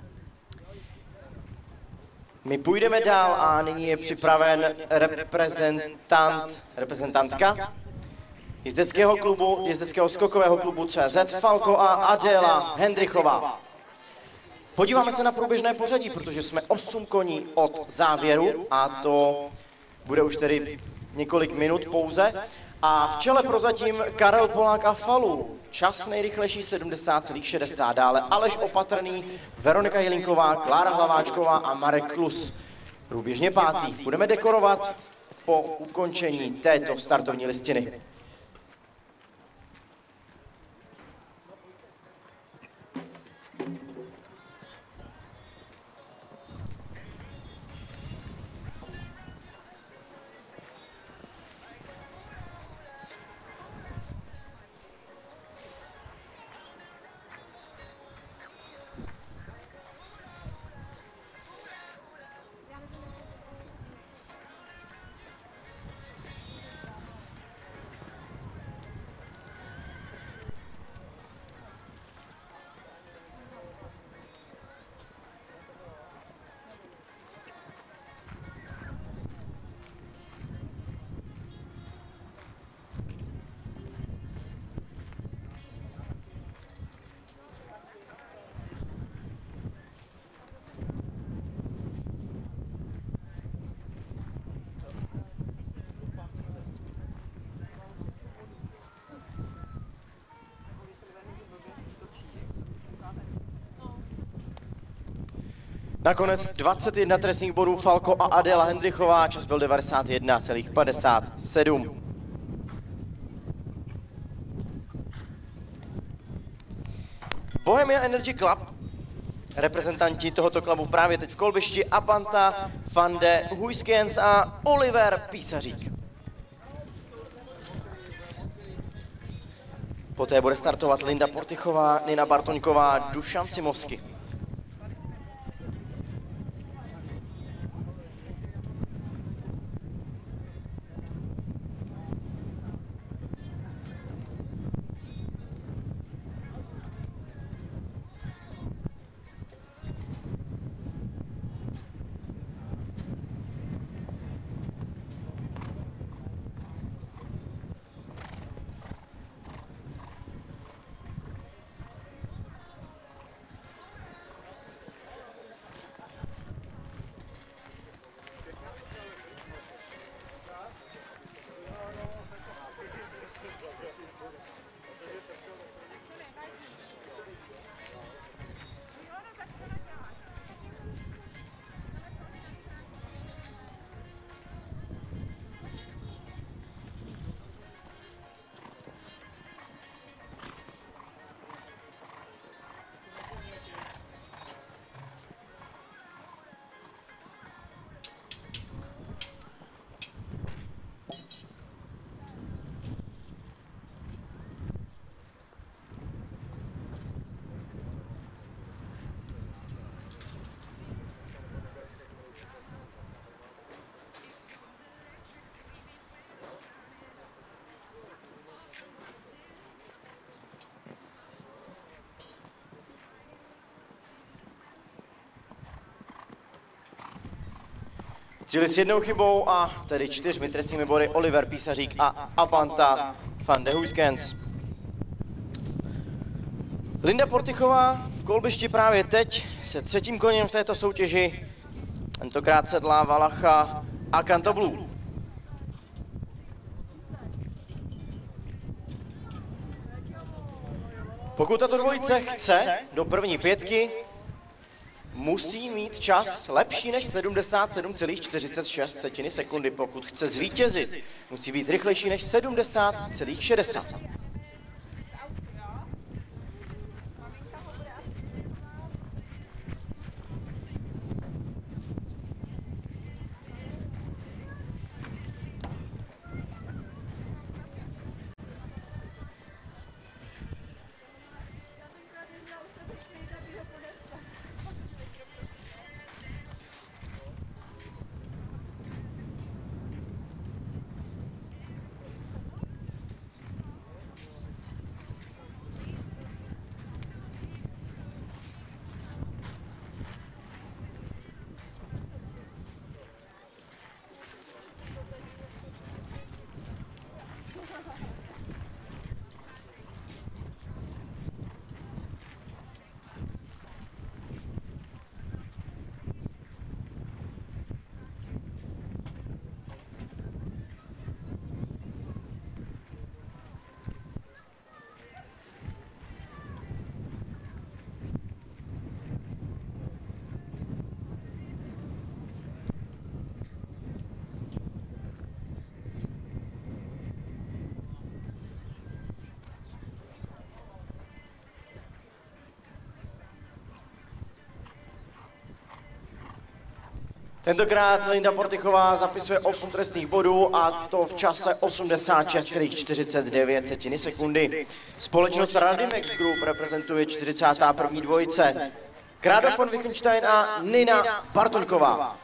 S1: My půjdeme dál a nyní je připraven reprezentantka jezdeckého skokového klubu CZ Falko a Adéla Hendrychová. Podíváme se na průběžné pořadí, protože jsme 8 koní od závěru a to bude už tedy několik minut pouze. A v čele prozatím Karel Polák a Falu. Čas nejrychlejší 70,60. Dále Aleš Opatrný, Veronika Jelinková, Klára Hlaváčková a Marek Klus. Průběžně 5. Budeme dekorovat po ukončení této startovní listiny. Nakonec 21 trestních bodů Falko a Adéla Hendrychová, čas byl 91,57. Bohemia Energy Club, reprezentanti tohoto klubu právě teď v kolbišti, Abanta, Fande, Huiskiens a Oliver Písařík. Poté bude startovat Linda Portichová, Nina Bartoňková, Dušan Simovsky. Cíli s jednou chybou a tedy 4 trestními body Oliver Písařík a Abanta van de Huiskens. Linda Portichová v kolbišti právě teď se třetím koněm v této soutěži. Tentokrát sedlá Valacha a Cantablu. Pokud tato dvojice chce do první pětky, musí mít čas lepší než 77,46 sekundy. Pokud chce zvítězit, musí být rychlejší než 70,60. Tentokrát Linda Portichová zapisuje 8 trestných bodů a to v čase 86,49 sekundy. Společnost Radimex Group reprezentuje 41. dvojice. Kráda von Wittgenstein a Nina Bartonková.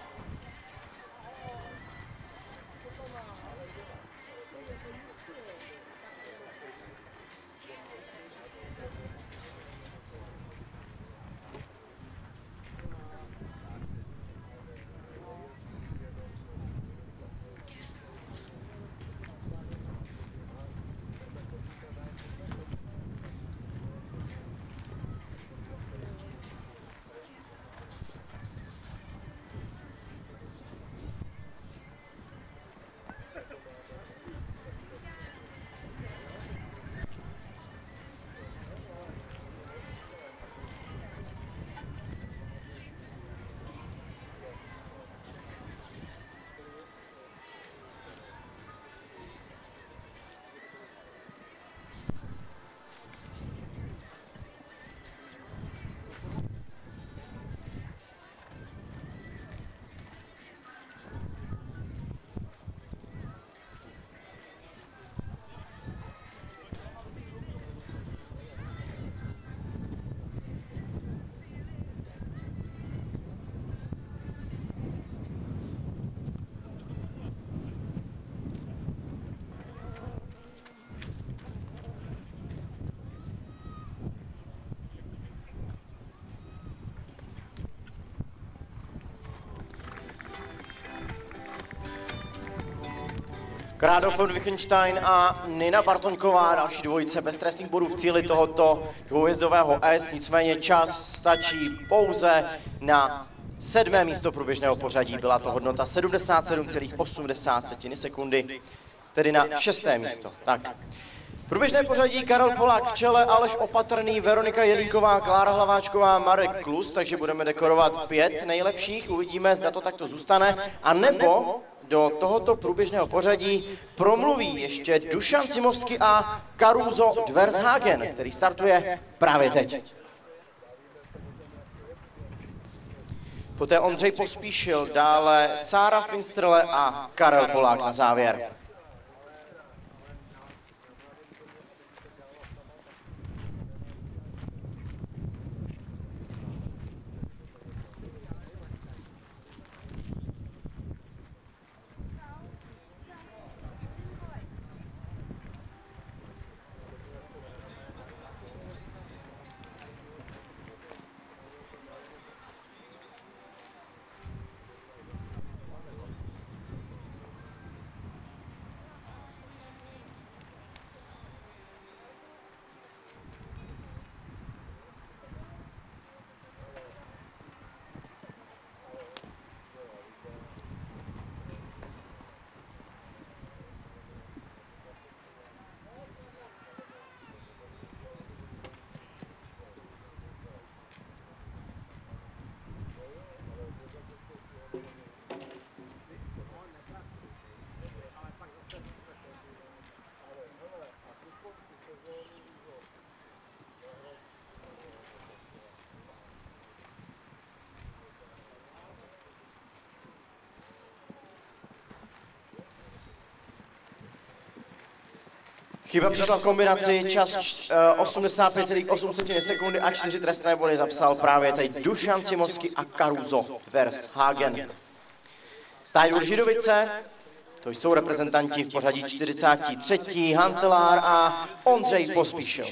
S1: Kráda von Wittgenstein a Nina Bartonková, další dvojice bez trestních bodů v cíli tohoto dvoujezdového S, nicméně čas stačí pouze na 7. místo průběžného pořadí, byla to hodnota 77,80 sekundy, tedy na 6. místo. Tak. Průběžné pořadí Karel Polák v čele, Aleš Opatrný, Veronika Jelínková, Klára Hlaváčková, Marek Klus, takže budeme dekorovat 5 nejlepších, uvidíme, zda to takto zůstane, a nebo do tohoto průběžného pořadí promluví ještě Dušan Cimovský a Caruso Dvershagen, který startuje právě teď. Poté Ondřej Pospíšil, dále Sára Finstrle a Karel Polák na závěr. Chyba přišla v kombinaci, čas 85,8 sekundy a 4 trestné body zapsal právě tady Dušan Cimovský a Caruso Vershagen. Stajdůr Židovice, to jsou reprezentanti v pořadí 43. Hantelár a Ondřej Pospíšil.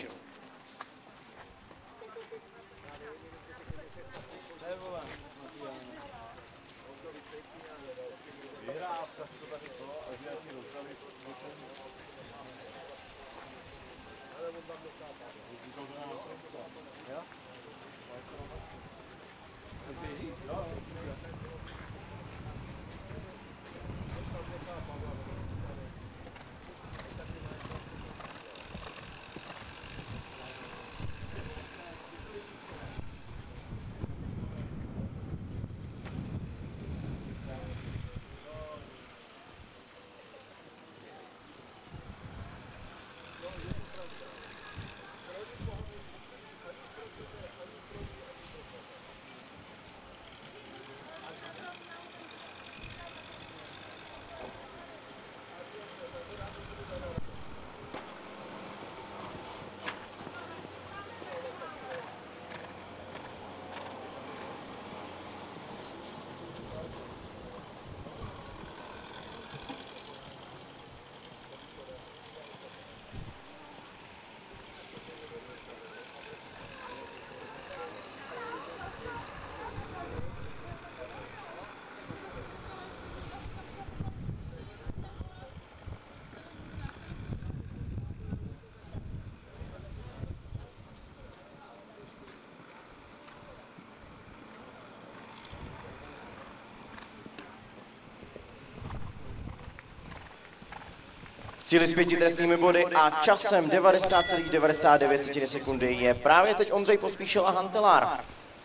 S1: Cíli s 5 trestnými body a časem 90,99 sekundy je právě teď Ondřej Pospíšil a Hantelár.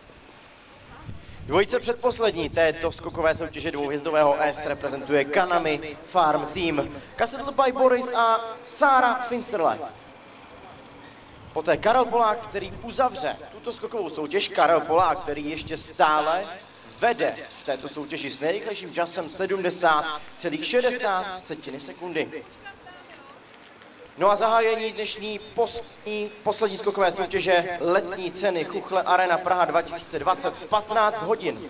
S1: Dvojice předposlední této skokové soutěže dvouhvězdového S reprezentuje Kanami Farm Team, Castle by Boris a Sára Finsterle. Poté Karel Polák, který uzavře tuto skokovou soutěž. Karel Polák, který ještě stále vede v této soutěži s nejrychlejším časem 70,60 sekundy. No a zahájení dnešní poslední skokové soutěže letní ceny Chuchle Arena Praha 2020 v 15 hodin.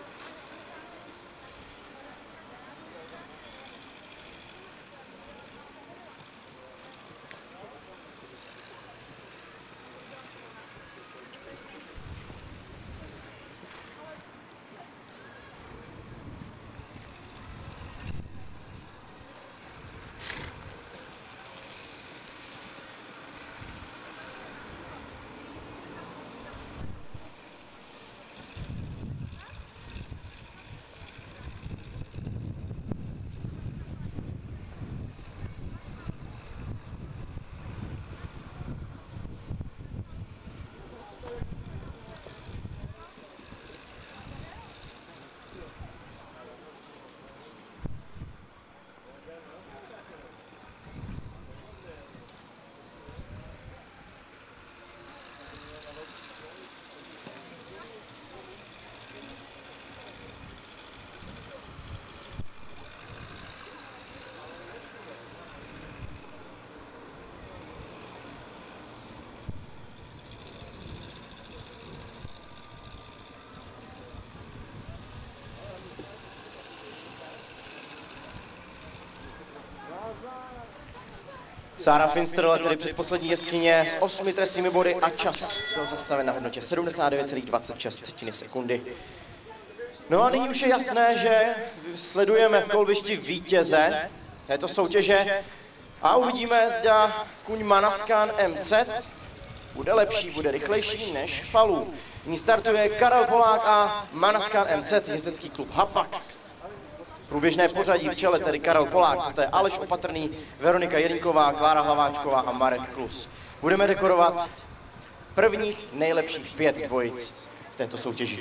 S1: Sára Finsterle, tedy předposlední jeskyně s 8 trestnými body a čas byl zastaven na hodnotě 79,26 sekundy. No a nyní už je jasné, že sledujeme v kolbišti vítěze této soutěže a uvidíme, zda kuň Manaskan MZ bude lepší, bude rychlejší než Falu. Nyní startuje Karel Polák a Manaskan MZ, jezdecký klub Hapax. Průběžné pořadí v čele tedy Karel Polák, poté Aleš Opatrný, Veronika Jelínková, Klára Hlaváčková a Marek Klus. Budeme dekorovat prvních nejlepších 5 dvojic v této soutěži.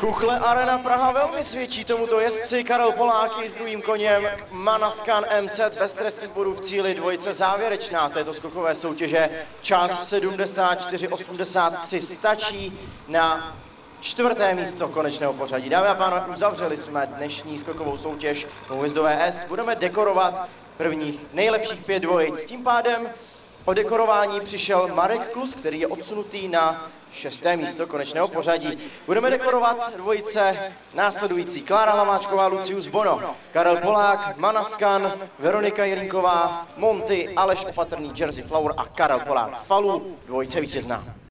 S1: Kuchle Arena Praha velmi svědčí tomuto jezdci. Karel Polák s druhým koněm Manaskan MC bez trestních bodů v cíli, dvojice závěrečná této skokové soutěže. Čas 74,83 stačí na 4. místo konečného pořadí. Dámy a pánové, uzavřeli jsme dnešní skokovou soutěž Hvězdové S. Budeme dekorovat prvních nejlepších 5 dvojic. Tím pádem o dekorování přišel Marek Klus, který je odsunutý na 6. místo konečného pořadí. Budeme dekorovat dvojice následující: Klára Lamáčková, Lucius Bono, Karel Polák, Manaskan, Veronika Jelínková, Monty, Aleš Opatrný, Jersey Flower a Karel Polák Falu, dvojice vítězná.